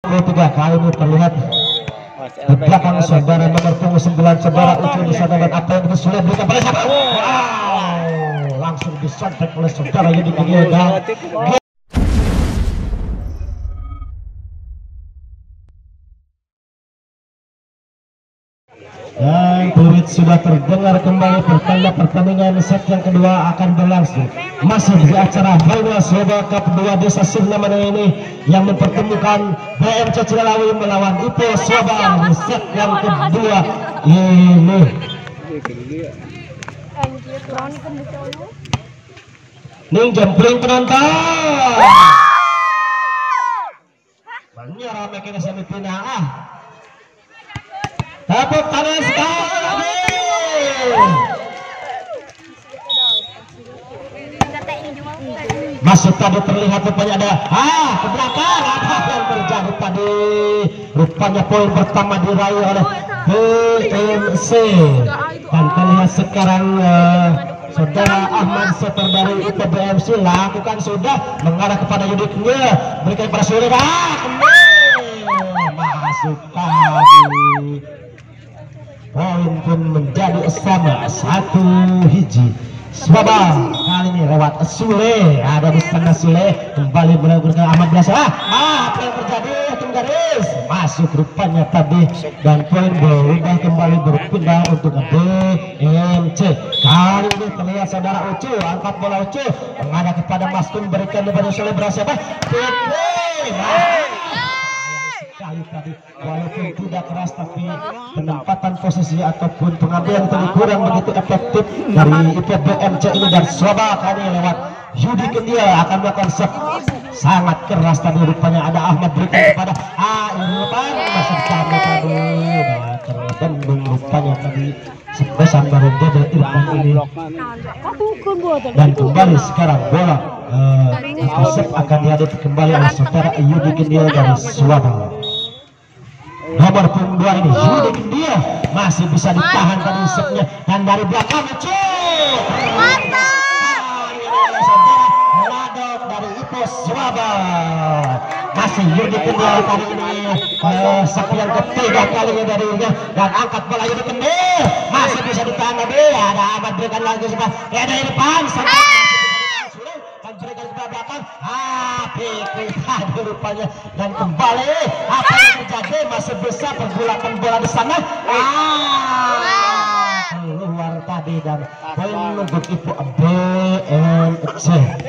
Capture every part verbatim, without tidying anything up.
tiga kali ini terlihat di belakang saudara nomor punggung sembilan saudara Ucu di sana, dan apa yang sudah berikan pada siapa? Wow, langsung disontek oleh saudara Yudi Gilda. Dan peluit sudah terdengar kembali, pertanda pertandingan set yang kedua akan berlangsung. Masih di acara final Soba Cup dua Desa Sirnamana ini yang mempertemukan B M C Cilalawi melawan I P O Soba di set yang kedua ini. Ning jempling penonton. Banyak ramai kena semifinal ah. Tepuk tangan sekali. Masuk tadi terlihat rupanya ada ah ke belakang, apa yang terjadi tadi? Rupanya poin pertama diraih oleh B M C, dan terlihat sekarang uh, saudara Ahmad Seter dari I P B M C lakukan sudah mengarah kepada Yudiknya, berikan pada Sule, ah kembali masuk tadi. Poin pun menjadi sama satu hiji. Soba kali ini lewat Sule, ada di sana Sule kembali melakukan Ahmad Biasa. Ah, ah, apa yang terjadi? Tim garis masuk rupanya tadi, dan poin berubah kembali berpindah untuk B M C. Kali ini terlihat saudara Ucu angkat bola, Ucu mengarah kepada Maskun, berikan kepada Sule berhasil apa? Kali tadi walaupun tidak keras, tapi penempatan posisi ataupun pengambilan tadi kurang begitu efektif dari I P B M C ini, dan Soba kali lewat Yudi Kendia akan melakukan set sangat keras tadi. Rupanya ada Ahmad berikan kepada ah ini depan masuk kami tadi, nah terbendung rupanya tadi sebesar baru Dede Irfan ini, dan kembali sekarang bola uh, set akan dihadapi kembali oleh saudara Yudi Kendia dari Surabaya. Nomor punggung dua ini Yudi Kendia masih bisa ditahan tadi setnya, dan dari belakang Ucu Ladok dari I P O Surabaya. Masih Yudi Kendia kali ini uh, set yang ketiga kalinya dari dia, dan angkat bola Yudi Kendia masih bisa ditahan tadi. Ada Ahmad berikan lagi sebelah ya dari depan sampai berikan ke belakang, ah pikir tadi rupanya, dan kembali apa yang terjadi? Masih bisa pergulakan bola di sana, ah keluar tadi, dan poin untuk I P O B M C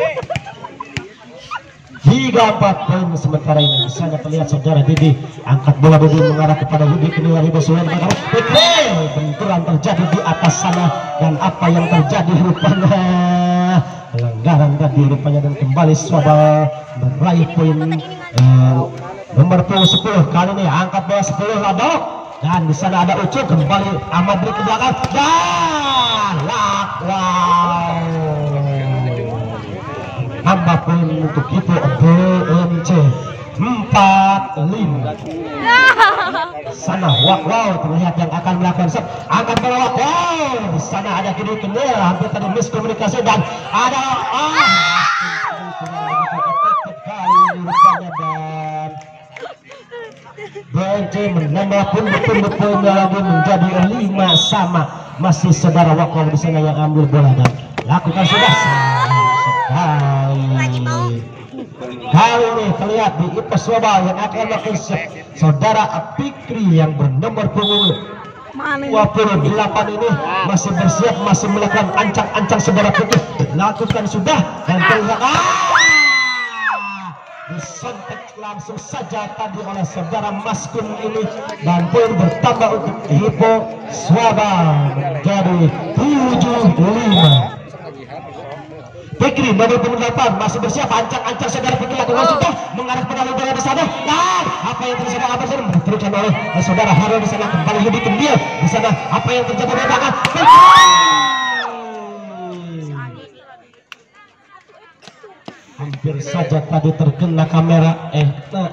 tiga empat poin sementara ini. Misalnya terlihat saudara Didi angkat bola, Didi mengarah kepada Yudi Kendia di Sulen, benturan terjadi di atas sana, dan apa yang terjadi rupanya pelanggaran tadi rupanya, dan kembali Soba meraih poin uh, nomor sepuluh. Kali ini angkat bola sepuluh Ladok, dan di sana ada Ucu kembali Ahmad beri ke belakang, dan lak wow nambah poin untuk itu B M C empat lima. Sana wow, wow terlihat yang akan melakukan set angkat bola, wow di sana ada Yudi Kendia hampir tadi miskomunikasi, dan ada ah dan B M C menambah pun betul-betul lagi menjadi lima sama. Masih saudara Wakil di sana yang ambil bola dan lakukan sudah sekali. Kali ini terlihat di I P O Soba yang akan melakukan saudara Fikri yang bernomor punggung dua puluh delapan ini masih bersiap, masih melakukan ancang-ancang saudara Fikri, lakukan sudah, dan terlihat ah disontek langsung saja tadi oleh saudara Maskun ini, dan poin bertambah untuk I P O Soba menjadi tujuh lima. Fikri nomor punggung delapan masih bersiap, ancang-ancang saudara Fikri lakukan sudah, mengarah pada bola di sana, dan apa yang terjadi apa saja diberikan oleh saudara Harun di sana, kembali Yudi Kendia di sana, apa yang terjadi di belakang hampir saja tadi terkena kamera eh nah.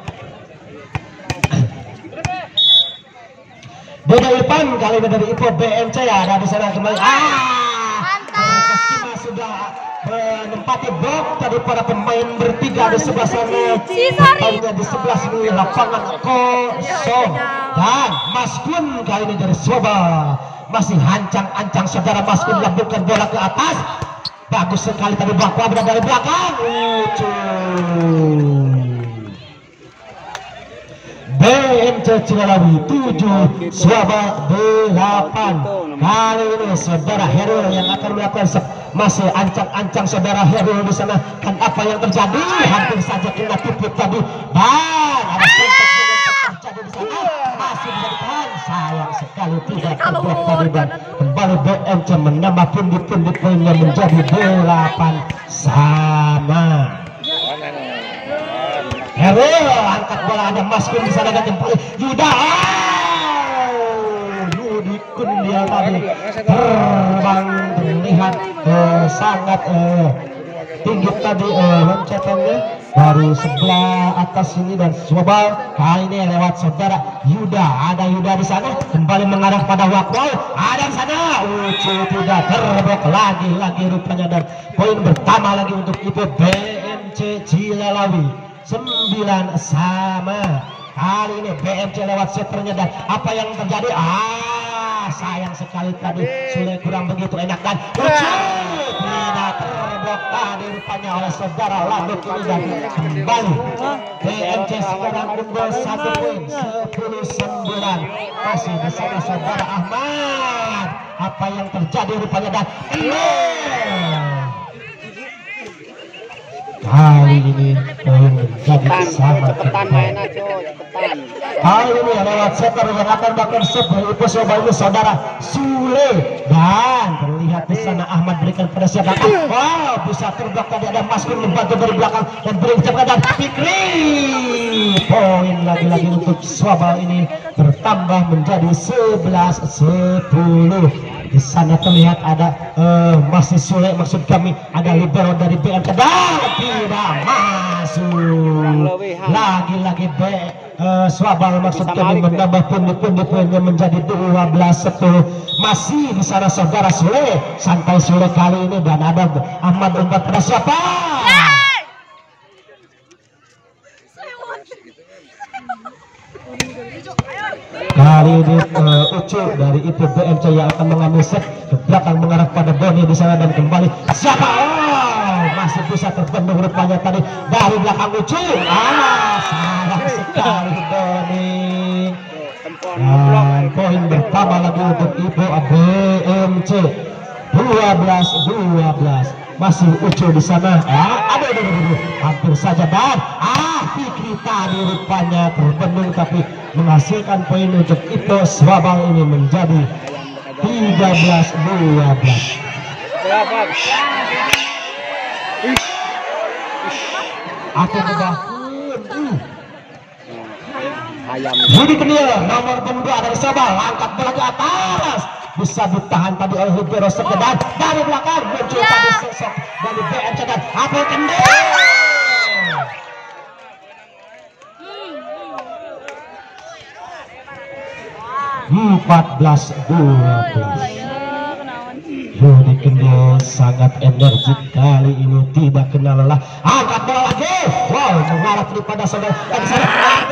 Dede Irfan kali ini dari I P O B M C ya ada di sana kembali, ah sudah menempati blok tadi para pemain bertiga di sebelah sana, tahunya di sebelah sini lapangan kosong. Dan Mas Kun kali ini dari Soba masih hancang-ancang saudara. Mas Kun lambungkan bola ke atas, bagus sekali tadi Bakwa berada dari belakang. Lucu. B M C Cilalawi tujuh, Swaba delapan. Kali ini saudara Herul yang akan melakukan masih ancang-ancang saudara Herul di sana. Dan apa yang terjadi? Hampir saja kena tipik tadi. Dan ada sentak yang terjadi di sana. Masih bisa ditahan. Sayang sekali tidak terblok tadi. Dan kembali B M C menambah pundi-pundi poinnya menjadi delapan sama. Hero angkat bola, ada Mas Kun di sana dan kembali Yuda. Yudi Kun dia tadi terbang terlihat eh, sangat eh, tinggi tadi eh, loncatannya dari sebelah atas ini. Dan Swaba kali ini lewat saudara Yuda. Ada Yuda di sana kembali mengarah pada Wakwau. Ada di sana Ucu tidak terblok lagi-lagi rupanya. Dan poin pertama lagi untuk I P B M C Cilalawi sembilan sama. Kali ini B M C lewat seternya. Dan apa yang terjadi? Ah, sayang sekali tadi Sule kurang begitu enak dan lucu tidak terblok tadi rupanya oleh saudara Landuk ini. Dan kembali B M C sekarang unggul satu poin sepuluh sembilan. Masih di sana saudara Ahmad. Apa yang terjadi rupanya? Dan kali ini menjadi sangat cepat. Kali ini lewat setter yang akan bakar sebuah Ibu Soba ini saudara Sule. Dan terlihat di sana Ahmad berikan pada siapa? Wow, bisa terblok tadi ada Mas Kun membantu dari belakang dan beri kecepatan dan Fikri. Poin lagi-lagi untuk Soba ini bertambah menjadi sebelas sepuluh. Di sana terlihat ada uh, masih Sule, maksud kami ada libero dari B M C dan tidak masuk. Lagi-lagi B uh, Swabal maksud kami menambah pundi-pundi poinnya menjadi dua belas sepuluh. Masih di sana saudara Sule, santai Sule kali ini. Dan ada Ahmad umpat pada siapa? Kali ini uh, Ucu dari I P B M C yang akan mengambil set ke belakang mengarah pada Doni di sana. Dan kembali siapa? Oh, masih bisa terbendung rupanya tadi dari belakang Ucu. Ah, sayang sekali Doni. Dan poin pertama lagi untuk I P B M C dua belas dua belas. Masih Ucu di sana. Ah, aduh, aduh, aduh, aduh, hampir saja. Dan ah, Fikri tadi rupanya terbendung tapi menghasilkan poin untuk Ipo Swabal ini menjadi tiga belas dua belas. Aku sudah Budi Kenil nomor dua dari Swabal angkat bola ke atas, bisa ditahan tadi oleh Libero sekedar dari belakang muncul ya. Tadi sosok dari B M C dan Apel Kenil. empat belas dua belas. Budi Kenil sangat energik kali ini, tidak kenal lelah. Angkat bola lagi. Wow, mengarah daripada saudara dan sana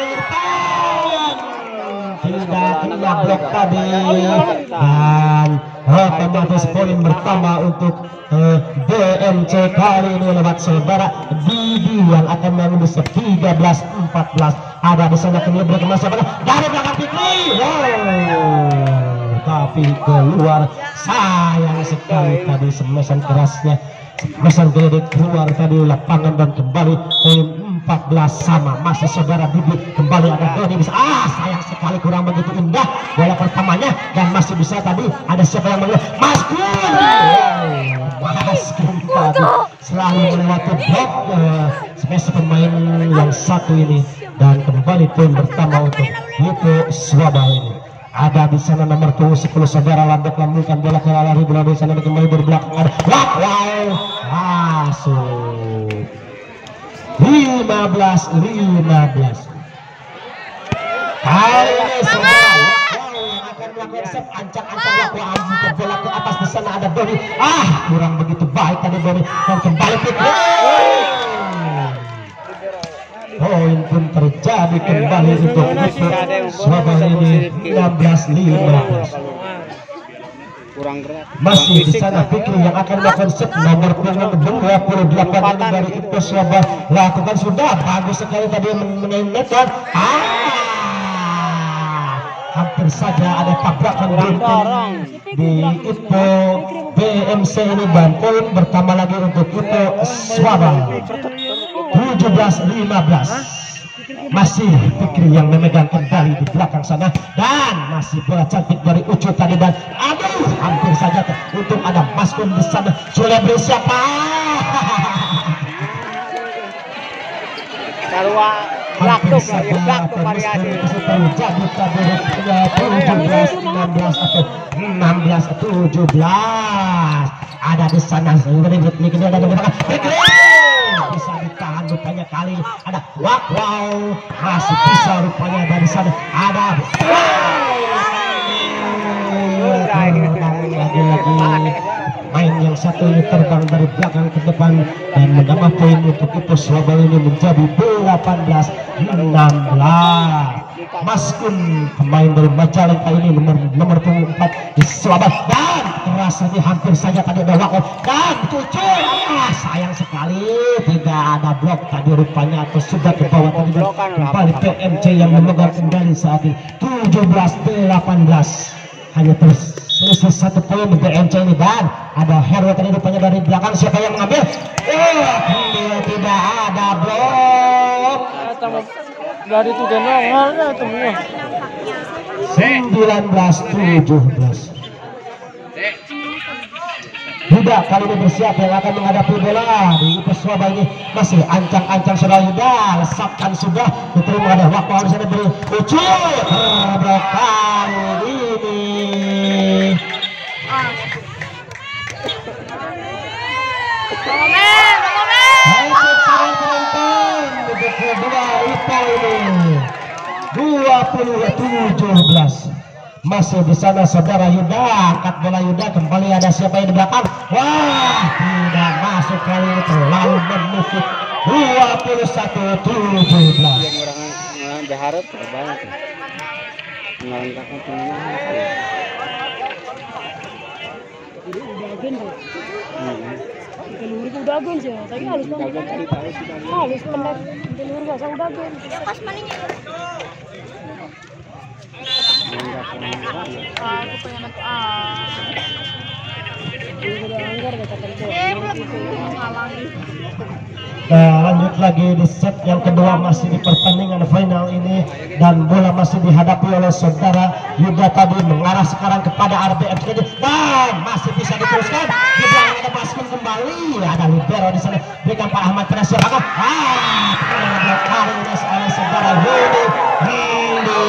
tidak kena blok tadi. Dan otomatis poin pertama untuk uh, B M C kali ini lewat saudara Didi yang akan menembus tiga belas empat belas. Ada di sana Kenil berikan saudara dari belakang Fikri. Wow, tapi keluar. Sayang sekali tadi semesan kerasnya, semesan gede keluar tadi lapangan. Dan kembali poin empat belas sama. Masih saudara Didi, kembali ada Doni bisa. Ah, sayang sekali kurang begitu indah bola pertamanya. Dan masih bisa tadi ada siapa yang menang? Mas Kun. Mas Kun tadi selalu melewati blok uh, sebagai pemain yang satu ini. Dan kembali poin pertama untuk Ipo Swabal ini. Ada di sana nomor sepuluh saudara Landuk lambungkan bola ke lari bola di sana kembali dari belakang ada wow, masuk lima belas lima belas. Kali ini saudara wow yang akan akan melakukan set ancang-ancang waktu angkat bola ke atas. Di sana ada Doni, ah kurang begitu baik tadi Doni, dan kembali Fikri. Poin pun terjadi kembali untuk Surabaya ini enam belas lima belas. Kurang gerak. Masih di sana Fikri yang akan melakukan set nomor punggung dua puluh delapan ini dari Ipo Surabaya, lakukan sudah bagus sekali tadi menyenetkan. Ah, hampir saja ada tabrakan beruntun di Ipo B M C ini, dan poin bertambah lagi untuk Ipo Surabaya tujuh belas lima belas. Masih Fikri yang memegang kendali di belakang sana, dan masih bola cantik dari Ucu tadi, dan aduh hampir saja untuk ada Maskun di sana. Sudah beri siapa? Sarua laktuk ya, laktuk variasi. Terjadi tabur tujuh belas enam belas atau enam belas tujuh belas. Ada di sana ribut nih, ada di belakang Fikri. Bisa ditahan rupanya kali ada wak wow, masih bisa rupanya dari sana ada lagi-lagi main yang satu ini terbang dari belakang ke depan dan menambah poin untuk Ipo Surabaya ini menjadi delapan belas enam belas. Maskun pemain dari Majalengka ini nomor nomor punggung empat di Surabaya, dan terasa ini hampir saja tadi ada wakil dan cucur. Ah, sayang sekali tidak ada blok tadi rupanya, atau sudah ke bawah tadi, dan kembali P M C yang memegang kendali saat ini tujuh belas delapan belas. Hanya terus selisih satu poin di P M C ini, dan ada Herwe tadi rupanya dari belakang. Siapa yang mengambil? Oh, dia tidak ada blok. Dari itu generalnya semua. sembilan belas tujuh belas. Yuda kali ini bersiap yang akan menghadapi bola di Ipo Surabaya ini. Masih ancang-ancang sudah Yuda, lesapkan sudah, diterima ada waktu harus ada beri ucul terbelakang ini. dua puluh tujuh belas. Masih di sana saudara Yuda, angkat bola Yuda, kembali ada siapa yang di belakang? Wah, tidak masuk kali ini, terlalu menukik. dua puluh satu tujuh belas. Orang berharap banget. Mengalangkan teman-teman. Ini udah agen tuh. Telur itu udah agen sih, tapi halus banget. Halus bener, telur gak sama udah agen. Pas maninya. Aku pengen ah. Ini udah anggar kata kerja. Ngalangi. Nah, lanjut lagi di set yang kedua, masih di pertandingan final ini, dan bola masih dihadapi oleh saudara Yuda tadi mengarah sekarang kepada R B M C, dan masih bisa diteruskan di belakang ada Maskun kembali, ada libero di sana, berikan Pak Ahmad Terasa bakal ah kali ini oleh saudara Yudi Hindi.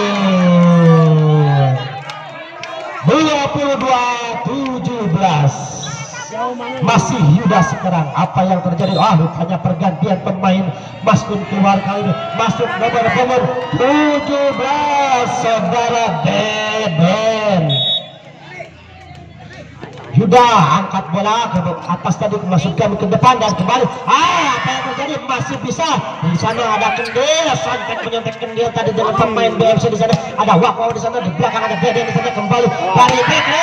Dua puluh dua tujuh belas. Masih Yuda sekarang, apa yang terjadi? Ah, rupanya pergantian pemain. Maskun keluar kali ini, masuk nomor nomor tujuh belas saudara Deden. Yuda angkat bola ke atas tadi, masukkan ke depan dan kembali. Ah, apa yang terjadi? Masih bisa. Di sana ada Kendil, santet menyontek Kendil tadi dengan pemain B M C di sana. Ada Wakwa di sana, di belakang ada Deden di sana, kembali dari Fikri.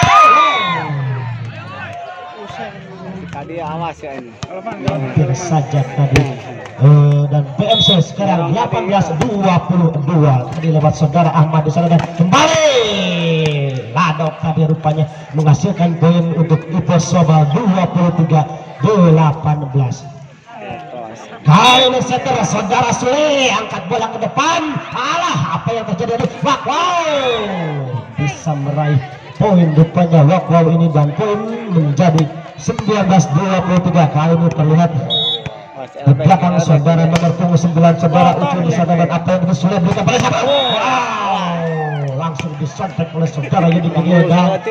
Tadi awas ya ini. Hampir saja tadi. Uh, dan B M C sekarang delapan belas dua puluh dua tadi lewat saudara Ahmad di sana, dan kembali Ladok tadi rupanya menghasilkan poin untuk Ipo Surabaya dua puluh tiga delapan belas. Kali ini setter saudara Sule angkat bola ke depan. Alah, apa yang terjadi? Wak wow, bisa meraih poin rupanya Wak wow ini, dan poin menjadi sembilan belas dua puluh tiga. Kali ini terlihat di belakang saudara nomor punggung sembilan saudara Ucu di sana, dan apa yang sudah berikan pada siapa? Wow, langsung disontek oleh saudara Yudi Gini, dan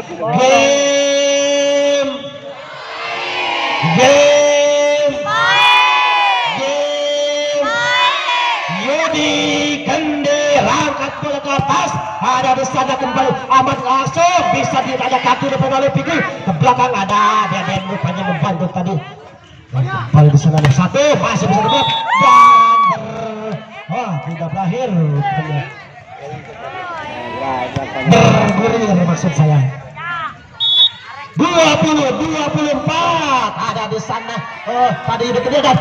game game game Yudi Gende angkat bola ke atas, ada di sana kembali Ahmad langsung bisa diraya kaki depan oleh Fikri ke belakang ada dia dia rupanya membantu tadi. Kembali di sana ada satu masih bisa dibuat dan ber... wah tidak berakhir bergulir maksud saya. dua puluh dua puluh empat ada di sana. Oh tadi itu dia dan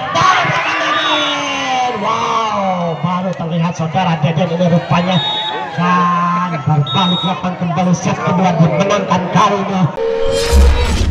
wow baru terlihat saudara Deden ini rupanya kan berbalik lapan kembali set kedua dimenangkan kali ini.